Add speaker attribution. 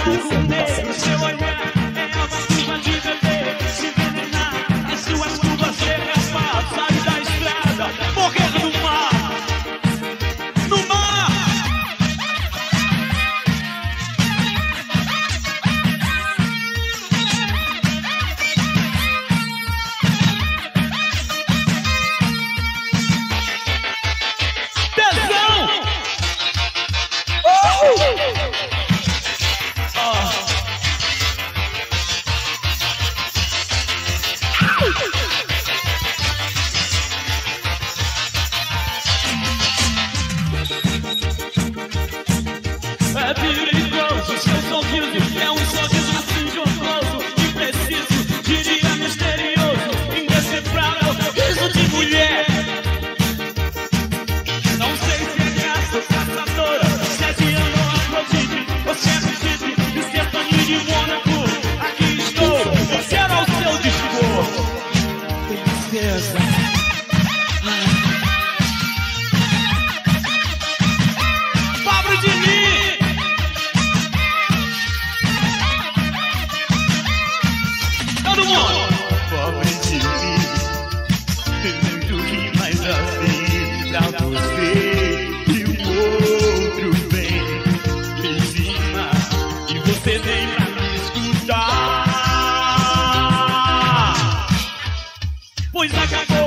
Speaker 1: Lago Negro, seu olhar é uma curva de bebê. Se envenenar, as suas curvas secas, sair da estrada, morrer no mar. No mar! É perigoso, seu sorriso é um sorriso assim jocoso, impreciso, diria misterioso, indecifrável, riso de mulher. Não sei se é graça ou caçadora, se é Diana ou Afrodite, ou se é Brigitte e Stephanie de Mônaco. Aqui estou, sincero ao seu dispor. Princesa. Pobre de mim! Todo mundo! Pobre de mim, tem muito que mais assim pra você. E o outro vem em cima e você vem pra me escutar. Pois acabou.